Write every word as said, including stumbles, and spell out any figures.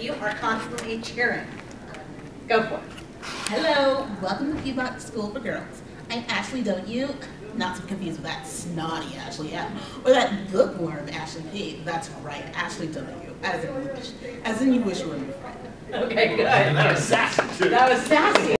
You are constantly cheering. Go for it. Hello, welcome to Peabody School for Girls. I'm Ashley W. Not to be confused with that snotty Ashley M. Or that bookworm Ashley P. That's right, Ashley W. As in, wish, as in you wish you were my friend. Okay, good. And that was sassy too. That was sassy.